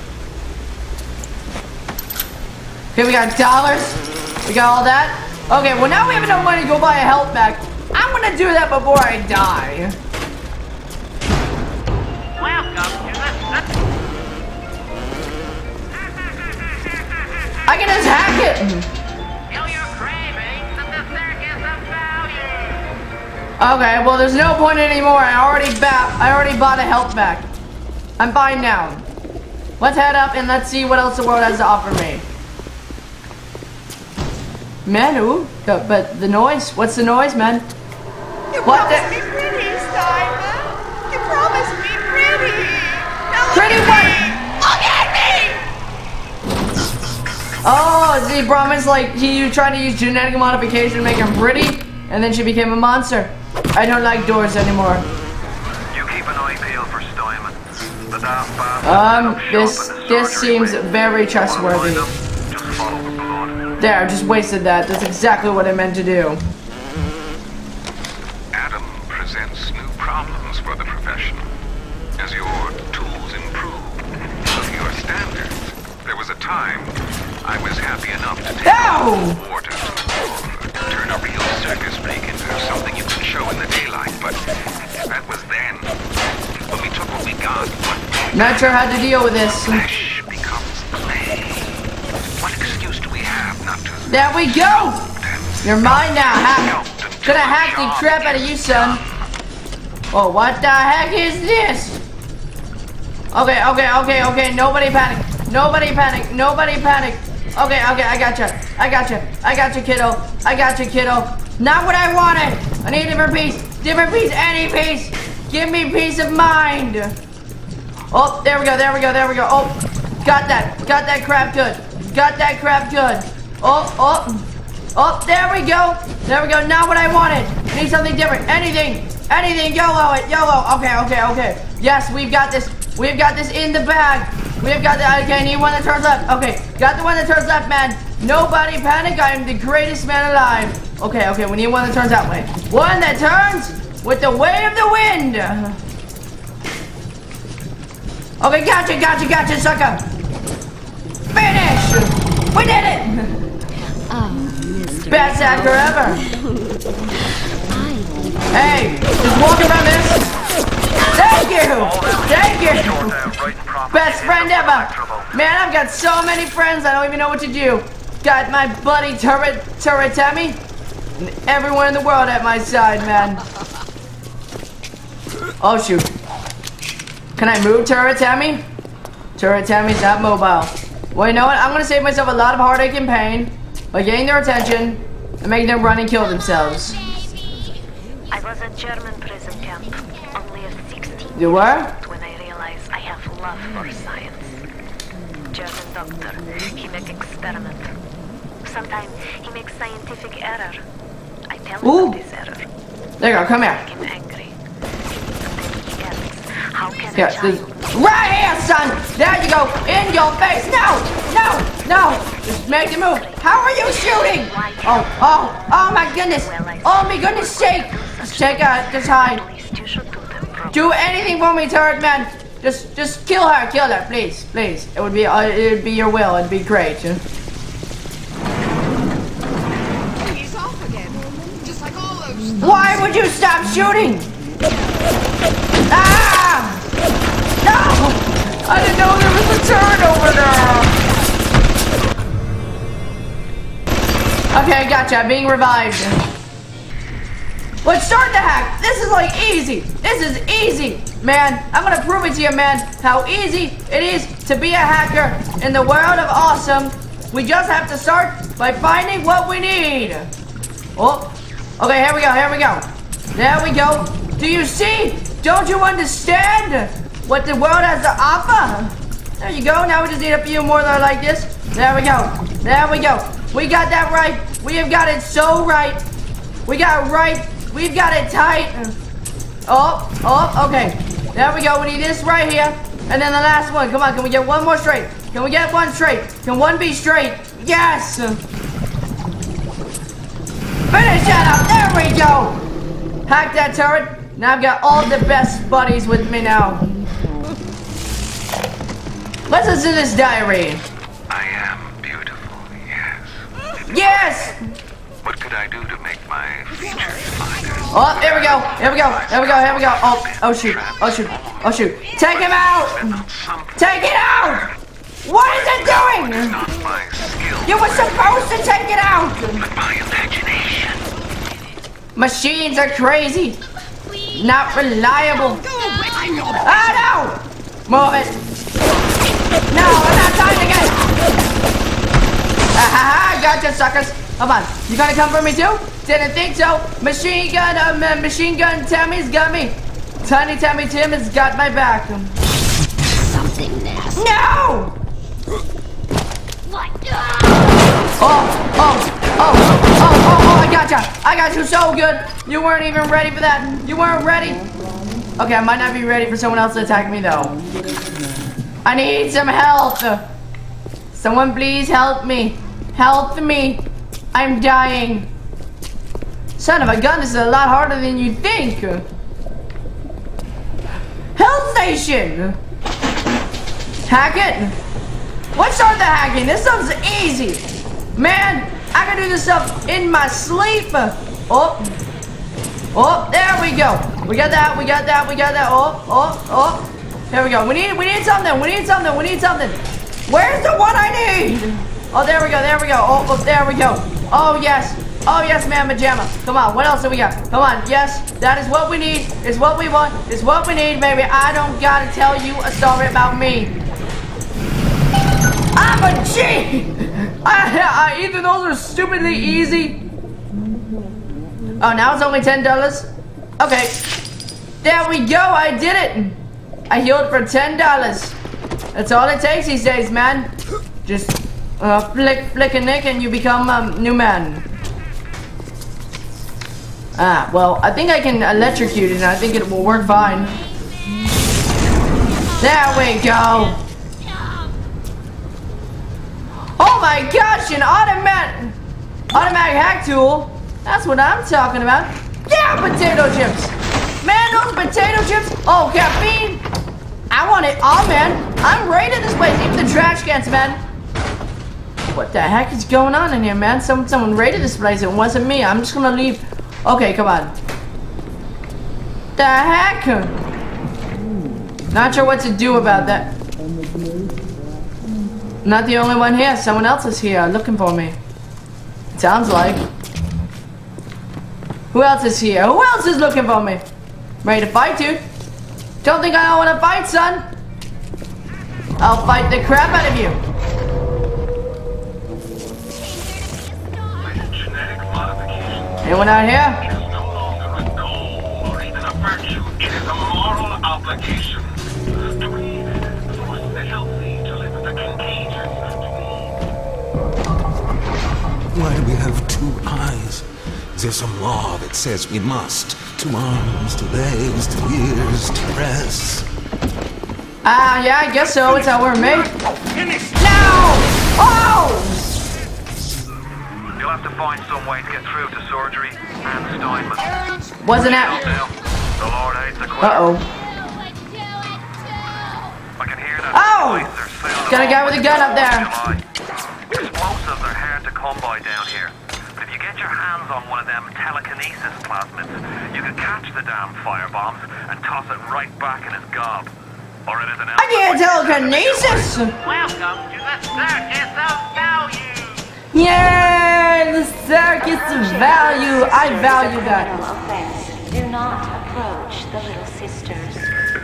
Speaker 1: Okay, we got dollars. We got all that. Okay, well now we have enough money to go buy a health pack. I'm gonna do that before I die.
Speaker 11: Welcome to the...
Speaker 1: I can just hack it.
Speaker 11: Feel your cravings at the circus of value.
Speaker 1: Okay, well there's no point anymore. I already bought I already bought a health pack. I'm fine now. Let's head up and let's see what else the world has to offer me. Man, ooh, but, but the noise. What's the noise, man?
Speaker 5: You
Speaker 1: What
Speaker 5: promised
Speaker 1: the-
Speaker 5: me pretty, Simon. You promised me pretty. Now
Speaker 1: Pretty
Speaker 5: look
Speaker 1: what?
Speaker 5: at me. Look at me.
Speaker 1: Oh, he promised like he tried to use genetic modification to make him pretty, and then she became a monster. I don't like doors anymore.
Speaker 4: You keep an eye peeled for Steinman. The daft bastard
Speaker 1: Um,
Speaker 4: set up shop
Speaker 1: this
Speaker 4: in the
Speaker 1: this
Speaker 4: surgery
Speaker 1: seems
Speaker 4: wing.
Speaker 1: very trustworthy.
Speaker 4: Just follow the blood.
Speaker 1: There, I just wasted that. That's exactly what I meant to do.
Speaker 12: Adam presents new problems for the profession. As your tools improve of your standards, there was a time I was happy enough to take
Speaker 1: Ow!
Speaker 12: orders, turn a real circus freak into something you can show in the daylight, but that was then. When we took what we got, what
Speaker 1: Not sure how to deal with this.
Speaker 12: flesh becomes clay. What excuse do we have not to
Speaker 1: There we go! You're mine now, hack. Gonna hack the crap out of you, son. Oh, what the heck is this? Okay, okay, okay, okay. Nobody panic. Nobody panic. Nobody panic. Okay, okay, I gotcha. I gotcha. I gotcha, kiddo. I gotcha, kiddo. Not what I wanted. I need a different piece. Different piece. Any piece. Give me peace of mind. Oh, there we go. There we go. There we go. Oh, got that. Got that crap good. Got that crap good. Oh, oh. Oh, there we go. There we go. Not what I wanted. I need something different. Anything. Anything. YOLO it. YOLO. Okay, okay, okay. Yes, we've got this. We've got this in the bag. We've got the. Okay, I need one that turns left. Okay, got the one that turns left, man. Nobody panic. I am the greatest man alive. Okay, okay. We need one that turns that way. One that turns with the way of the wind. Okay, gotcha, gotcha, gotcha, sucker. Finish. We did it.
Speaker 8: Oh, Mister
Speaker 1: Best actor ever. Hey, just walk around this. Thank you! Thank you! Best friend ever! Man, I've got so many friends I don't even know what to do. Got my buddy Turret Turret Tammy and everyone in the world at my side, man. Oh shoot. Can I move Turret Tammy? Turret Tammy's not mobile. Well, you know what? I'm gonna save myself a lot of heartache and pain by getting their attention and making them run and kill themselves.
Speaker 6: I was at German prison camp, only a sixteen.
Speaker 1: You were?
Speaker 6: When I realized I have love for science. German doctor, he make experiment. Sometimes he makes scientific error. I tell him
Speaker 1: Ooh.
Speaker 6: of this error.
Speaker 1: There you go, come here.
Speaker 6: Make him angry. Then he asks, how can
Speaker 1: Yeah,
Speaker 6: a child...
Speaker 1: right here, son! There you go! In your face! No! No! No! Just make the move! How are you shooting? Oh, oh, oh my goodness! Oh my goodness sake! Just take a, just hide. Do anything for me, turret man! Just, just kill her, kill her, please, please. It would be, uh, it would be your will, it'd be great.
Speaker 5: He's off again. Just like all those...
Speaker 1: Why would you stop shooting? Ah! No! I didn't know there was a turret over there! Okay, I gotcha. I'm being revived. Let's start the hack. This is like easy. This is easy. Man, I'm gonna prove it to you, man, how easy it is to be a hacker in the world of awesome. We just have to start by finding what we need. Oh, okay, here we go, here we go. There we go. Do you see? Don't you understand what the world has to offer? There you go. Now we just need a few more that are like this. There we go. There we go. We got that right. We have got it so right. We got it right. We've got it tight. Oh, oh, okay. There we go. We need this right here. And then the last one. Come on. Can we get one more straight? Can we get one straight? Can one be straight? Yes. Finish that up. There we go. Hack that turret. Now I've got all the best buddies with me now. Let's listen to this diary.
Speaker 12: I am beautiful, yes.
Speaker 1: Yes!
Speaker 12: What could I do to make my features finer?
Speaker 1: Oh, there we go. Here we go. Here we go. Here we go. Oh, oh shoot. Oh shoot. Oh shoot. Take him out! Take it out! What is it doing?
Speaker 12: Not my skill.
Speaker 1: You were supposed to take it out.
Speaker 12: But my imagination.
Speaker 1: Machines are crazy. Not reliable. Ah, no! Move it. No, I'm not trying to get. Ah ha ha! Gotcha, suckers. Come on. You gonna come for me too? Didn't think so. Machine gun, um, uh, machine gun Tammy's got me. Tiny Tammy Tim has got my back.
Speaker 8: Something nasty.
Speaker 1: No!
Speaker 8: What?
Speaker 1: Oh, oh, oh, oh, oh, oh, I got you. I got you so good. You weren't even ready for that. You weren't ready. Okay, I might not be ready for someone else to attack me though. I need some help. Someone please help me. Help me. I'm dying. Son of a gun, this is a lot harder than you think. Health station. Hack it. What's on the hacking? This stuff's easy. Man, I can do this stuff in my sleep. Oh. Oh, there we go. We got that, we got that, we got that. Oh, oh, oh. There we go. We need we need something. We need something. We need something. Where's the one I need? Oh, there we go. There we go. Oh, oh there we go. Oh, yes. Oh, yes, man, pajama. Come on. What else do we got? Come on. Yes, that is what we need. It's what we want. It's what we need, baby. I don't gotta tell you a story about me. I'm a G! I, I, either those are stupidly easy. Oh, now it's only ten dollars? Okay. There we go, I did it! I healed for ten dollars. That's all it takes these days, man. Just uh, flick, flick a nick and you become a um, new man. Ah, well, I think I can electrocute it and I think it will work fine. There we go. Oh my gosh, an automatic automatic hack tool. That's what I'm talking about. Yeah, potato chips. Man, those potato chips. Oh, caffeine. I want it all, man. I'm raiding this place, even the trash cans, man. What the heck is going on in here, man? Some, someone raided this place. It wasn't me. I'm just gonna leave. Okay, come on. The heck? Not sure what to do about that. Not the only one here. Someone else is here looking for me. It sounds like. Who else is here? Who else is looking for me? Ready to fight, dude? Don't think I want to fight, son. I'll fight the crap out of you. Anyone out here?
Speaker 12: It is no longer a goal or even a virtue. It is a moral obligation. To me, for the healthy to live in the contagion.
Speaker 2: Why do we have two eyes? Is there some law that says we must? Two arms, two legs, two ears, two breasts.
Speaker 1: Ah, uh, yeah, I guess so. It's how we're made. No! Oh!
Speaker 4: You'll have to find some way to get through to surgery and Steinman.
Speaker 1: Wasn't it?
Speaker 4: The Lord hates a quitter.
Speaker 1: Uh-oh.
Speaker 4: I can hear that.
Speaker 1: Oh! Got a guy with a gun up there.
Speaker 4: Explosives are hard to come by down here. But if you get your hands on one of them telekinesis plasmids, you can catch the damn firebombs and toss it right back in his gob. Or anything else.
Speaker 1: I get telekinesis!
Speaker 11: Welcome to the Circus of Value!
Speaker 1: Yay! The Circus of Value! I value that.
Speaker 6: Offense. Do not approach the Little Sisters.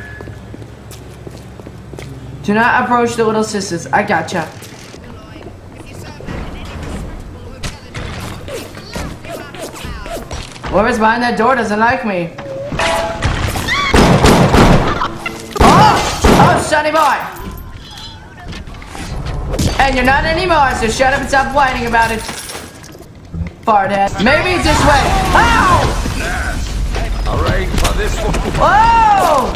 Speaker 1: Do not approach the Little Sisters. I gotcha. Whoever's behind that door doesn't like me. Oh! Oh, sonny boy! And you're not anymore, so shut up and stop whining about it. Farthead. Maybe it's this way. Ow!
Speaker 13: Alright, for this one.
Speaker 1: Whoa!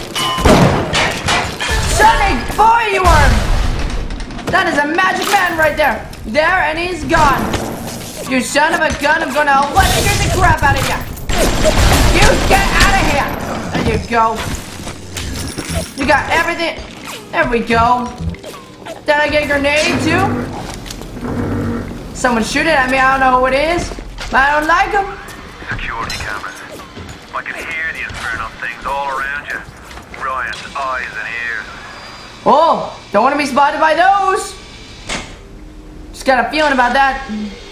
Speaker 1: Sonny boy, you are! That is a magic man right there. There, and he's gone. You son of a gun, I'm gonna electrocute the crap out of you! You get out of here! There you go. You got everything. There we go. Did I get a grenade too? Someone shooting at me, I don't know who it is. But I don't like them.
Speaker 4: Security cameras. I can hear the infernal things all around you. Ryan's eyes and ears.
Speaker 1: Oh, don't want to be spotted by those. Just got a feeling about that.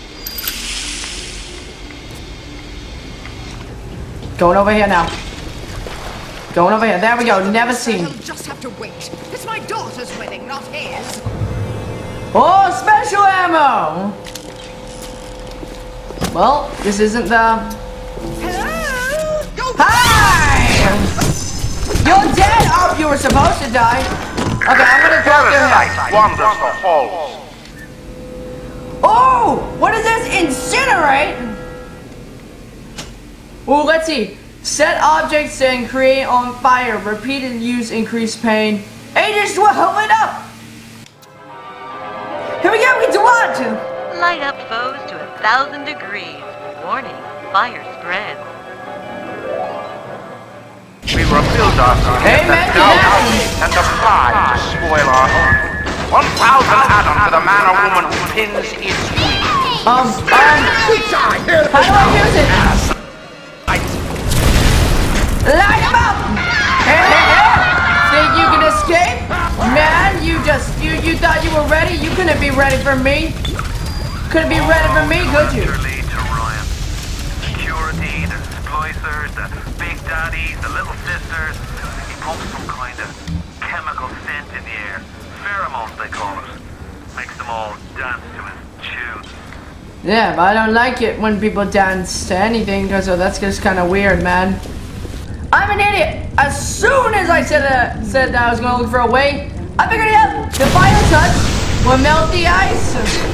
Speaker 1: Going over here now. Going over here. There we go. Never seen.
Speaker 5: I'll just have to wait. It's my daughter's wedding, not his.
Speaker 1: Oh, special ammo. Well, this isn't the.
Speaker 5: Hello?
Speaker 1: Hi! You're dead! Oh, you were supposed to die. Okay, I'm gonna drop your head.
Speaker 3: Wanders the halls.
Speaker 1: Oh! What is this? Incinerate? Oh, let's see. Set objects and create on fire. Repeated use increase pain. Agents will hold it up! Here we go, we do what?
Speaker 14: Light up foes to a thousand degrees. Warning, fire spreads.
Speaker 3: We rebuild ourselves
Speaker 1: Amen to that.
Speaker 3: and defy to spoil our home. One thousand atoms to the man or woman who pins its wings.
Speaker 1: Um, um, how do I use it? Light him up! Hey, hey, hey! Think you can escape? Man, you just, you, you thought you were ready? You couldn't be ready for me. Couldn't be ready for me, could you?
Speaker 4: Lead to Ryan. Security, the splicers, the big daddies, the little sisters. He pumps some kind of chemical scent in the air. Pheromones, they call it. Makes them all dance to his tune.
Speaker 1: Yeah, but I don't like it when people dance to anything, because that's just kind of weird, man. I'm an idiot. As soon as I said uh, said that I was going to look for a way, I figured it out. The final touch will melt the ice.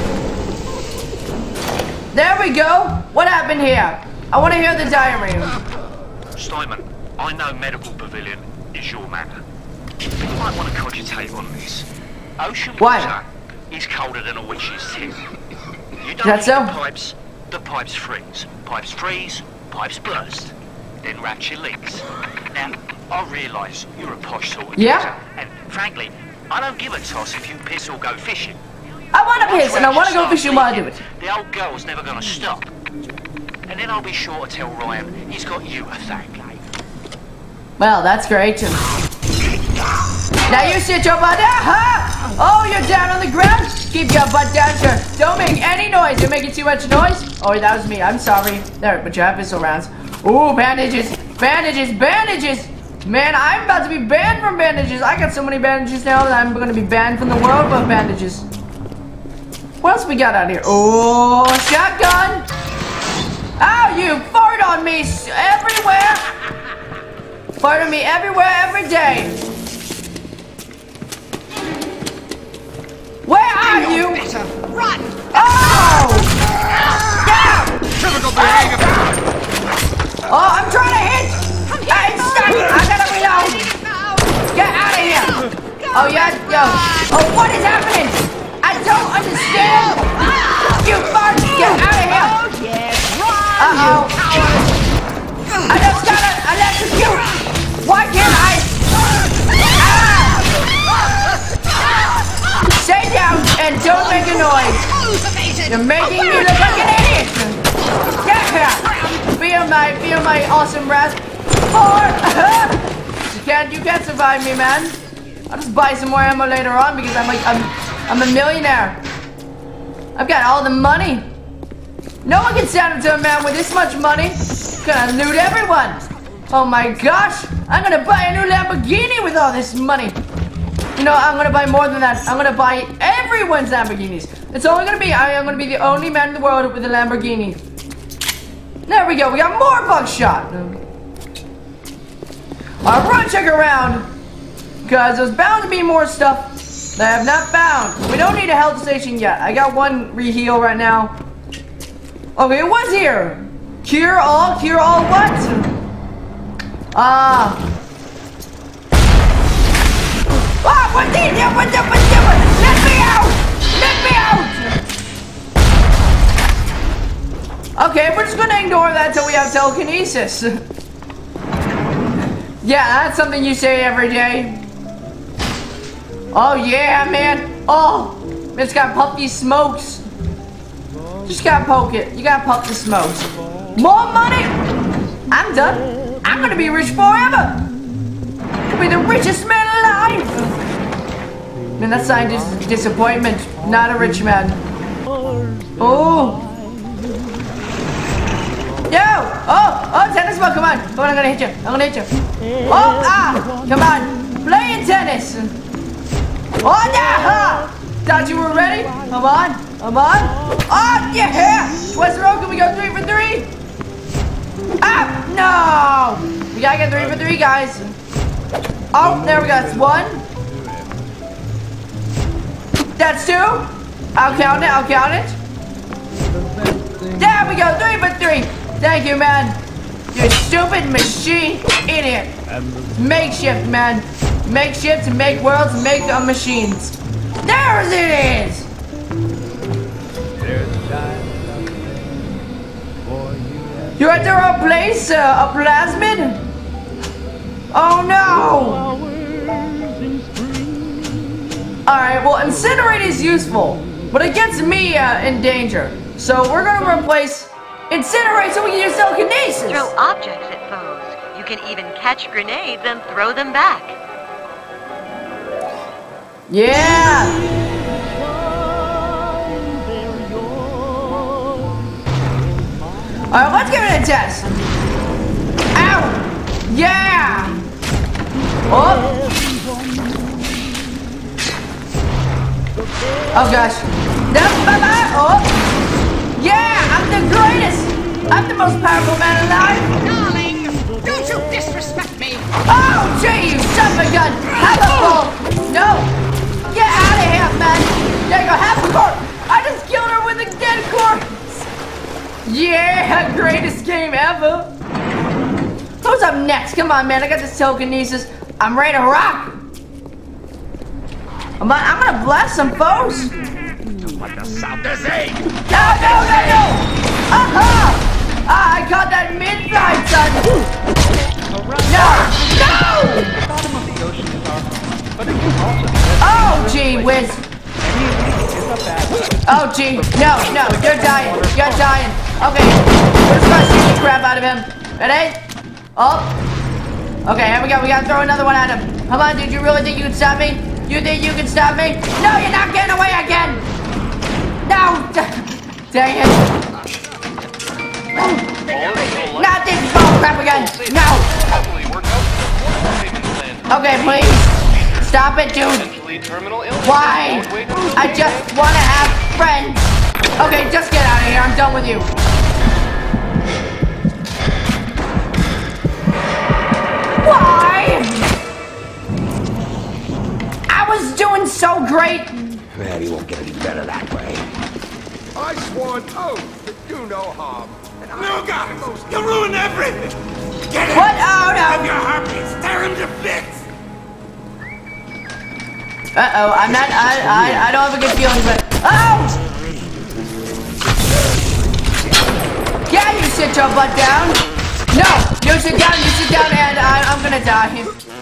Speaker 1: There we go. What happened here? I want to hear the diary.
Speaker 15: Steinman, I know medical pavilion is your matter. You might want to cogitate on this. Ocean water is colder than a witch's tip. You don't
Speaker 1: That's
Speaker 15: heat
Speaker 1: so?
Speaker 15: the pipes, the pipes freeze. Pipes freeze, pipes burst. Then ratchet leaks. Now, I realise you're a posh sort of
Speaker 1: Yeah.
Speaker 15: geezer, and frankly, I don't give a toss if you piss or go fishing.
Speaker 1: I want to piss and I want to go fishing while I do it.
Speaker 15: The old girl's never going to stop. And then I'll be sure to tell Ryan he's got you to thank.
Speaker 1: Well, that's great. Now you sit your butt down, huh? Oh, you're down on the ground? Keep your butt down, sir. Don't make any noise. You're making too much noise. Oh, that was me. I'm sorry. There, but you have pistol rounds. Ooh, bandages, bandages, bandages. Man, I'm about to be banned from bandages. I got so many bandages now that I'm going to be banned from the world of bandages. What else we got out here? Oh, shotgun. Oh, you fart on me everywhere. Fart on me everywhere, every day. Where are you?
Speaker 5: Run!
Speaker 1: Oh! Yeah! Typical behavior. Oh, I'm trying to hit! Hey, stop! I gotta reload! Get out of here! Oh, yeah, yo. Oh, what is happening? I don't understand! You fart! Get out of here! Uh-oh. I just gotta electrocute! Why can't I? Ah! Stay down and don't make a noise! You're making me look like an idiot! Get here! Feel my, feel my awesome rasp. Four! you can't, you can't survive me, man. I'll just buy some more ammo later on because I'm like, I'm, I'm a millionaire. I've got all the money. No one can stand up to a man with this much money. Gonna loot everyone. Oh my gosh! I'm gonna buy a new Lamborghini with all this money. You know, I'm gonna buy more than that. I'm gonna buy everyone's Lamborghinis. It's only gonna be, I am gonna be the only man in the world with a Lamborghini. There we go, we got more buckshot. I'll run check around. Because there's bound to be more stuff that I have not found. We don't need a health station yet. I got one reheal right now. Okay, what's here? Cure all, cure all what? Ah. Ah, what the, what the, what the, let me out! Let me out! Okay, we're just gonna ignore that till we have telekinesis. Yeah, that's something you say every day. Oh yeah, man. Oh, it's got pump these smokes. Just gotta poke it. You gotta pump the smokes. More money? I'm done. I'm gonna be rich forever. I'll be the richest man alive. Man, that scientist is a disappointment, not a rich man. Oh. Yo! Oh! Oh, tennis ball, come on! Come on, I'm gonna hit you. I'm gonna hit you. Oh! Ah! Come on! Playing tennis! Oh, yeah! Thought you were ready? Come on! Come on! Oh, yeah! What's wrong? Can we go three for three? Ah! No! We gotta get three for three, guys. Oh, there we go. That's one. That's two. I'll count it. I'll count it. There we go. Three for three. Thank you, man. You stupid machine idiot. Makeshift, man. Makeshift to make worlds, make uh, machines. There it is. You're at the wrong place, uh, a plasmid? Oh no! Alright, well, incinerate is useful, but it gets me uh, in danger. So we're gonna replace incinerate so we can use telekinesis.
Speaker 14: Throw objects at foes. You can even catch grenades and throw them back.
Speaker 1: Yeah! Alright, let's give it a test. Ow! Yeah! Oh! Oh gosh. No, bye-bye! Oh! Yeah! I'm the greatest! I'm the most powerful man alive!
Speaker 5: Darling, don't you disrespect me!
Speaker 1: Oh, gee, you son of a gun! Have a ball! No! Get out of here, man! There you go, have a core! I just killed her with a dead corpse! Yeah! Greatest game ever! Who's up next? Come on, man, I got this telekinesis. I'm ready to rock! I'm, I'm gonna blast some foes!
Speaker 7: What the sound is it?
Speaker 1: No, no, no, no! Aha! Ah, I got that mid-fight, son! No! No! Oh, gee whiz! Oh, gee. No, no, you're dying. You're dying. Okay, we're just gonna shoot the crap out of him. Ready? Oh. Okay, here we go. We gotta throw another one at him. Come on, dude. You really think you can stop me? You think you can stop me? No, you're not getting away again! No! Dang it! Not this ball crap again! No! Okay, please! Stop it, dude! Why? I just wanna have friends! Okay, just get out of here. I'm done with you. Why? I was doing so great!
Speaker 7: Man, he won't get any better that way.
Speaker 16: I swore an oath that do no harm. And no, guys! You ruined everything! Get him!
Speaker 1: What? Oh, no!
Speaker 16: Have your harpies! Tear him to bits!
Speaker 1: Uh-oh, I'm not- I- I- I don't have a good feeling, but- Oh! Yeah, you sit your butt down! No! You sit down, you sit down, and I, I'm gonna die.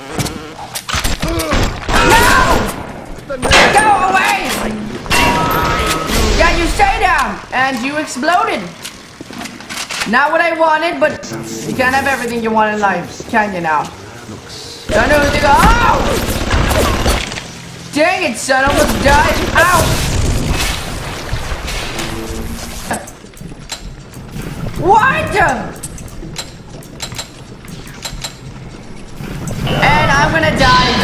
Speaker 1: No! Go away! Yeah, you stay down! And you exploded! Not what I wanted, but you can't have everything you want in life, can you now? Don't know who to go. Oh! Dang it, son, almost died. Ow! What? And I'm gonna die.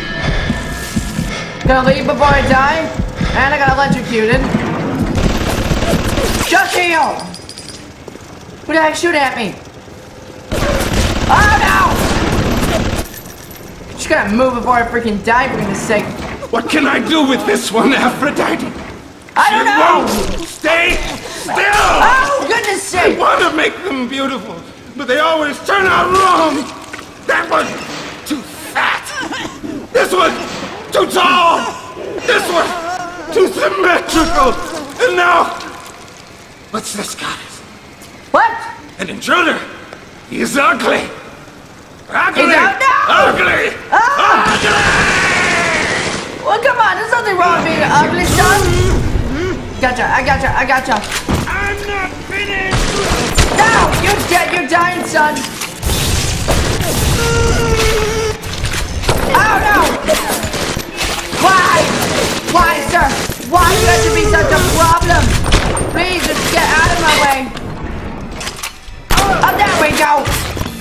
Speaker 1: Gonna leave before I die. And I got electrocuted. Just heal! Who the heck shooting at me? Oh no! Just gotta move before I freaking die, for goodness sake.
Speaker 16: What can I do with this one, Aphrodite?
Speaker 1: I don't
Speaker 16: She
Speaker 1: know!
Speaker 16: won't stay still!
Speaker 1: Oh, goodness sake!
Speaker 16: I want to make them beautiful, but they always turn out wrong! That was too fat! This was too tall! This was too symmetrical! And now, what's this, guys?
Speaker 1: What?
Speaker 16: An intruder! He's ugly! Ugly!
Speaker 1: He's out now!
Speaker 16: Ugly!
Speaker 1: Ah!
Speaker 16: Ugly!
Speaker 1: Well, come on, there's nothing wrong with being ugly, son! Gotcha, I gotcha, I gotcha!
Speaker 16: I'm not finished!
Speaker 1: No! You're dead, you're dying, son! Oh no! Why?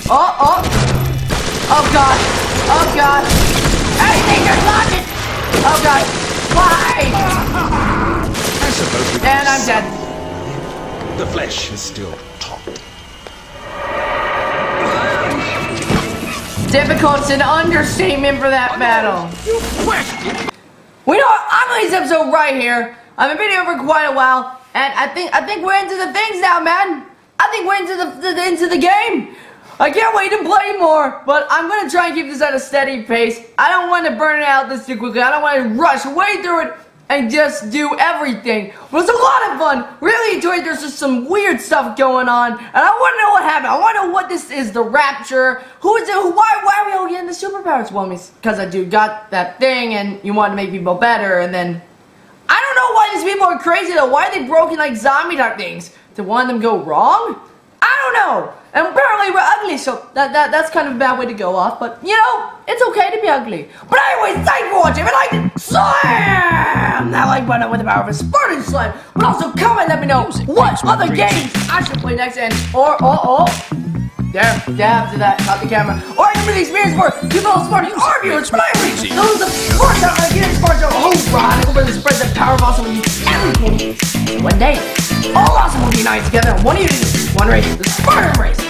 Speaker 1: Oh, oh. Oh, God. Oh, God. Anything, just launch it. Oh, God. Why?
Speaker 2: I suppose we
Speaker 1: And I'm dead.
Speaker 2: The flesh is still taut.
Speaker 1: Difficult's an understatement for that battle. We know what? I'm gonna leave this episode right here. I've been video for quite a while, and I think I think we're into the things now, man. I think we're into the, the into the game. I can't wait to play more, but I'm gonna try and keep this at a steady pace. I don't want to burn it out this too quickly. I don't want to rush way through it and just do everything. But it's a lot of fun. Really enjoyed. There's just some weird stuff going on, and I want to know what happened. I want to know what this is. The Rapture. Who is it? Who, why? Why are we all getting the superpowers? Well, because that dude got that thing, and you want to make people better, and then I don't know why these people are crazy though. Why are they broken like zombie type things? Did one of them go wrong? I don't know. And apparently we're ugly, so that, that that's kind of a bad way to go off. But you know, it's okay to be ugly. But anyways, thanks for watching. If you liked it, slam that like button with the power of a Spartan slam. But also comment, let me know what other games I should play next. And or oh oh, there, dab to that, caught the camera. Or you really experience for you fellow Spartans or viewers. But anyways, those are the first time I get in Spartan. Oh, Ron, I'm going to spread the power of awesome with you everything. One day, all awesome will be united together. One of you, one race, the Spartan race.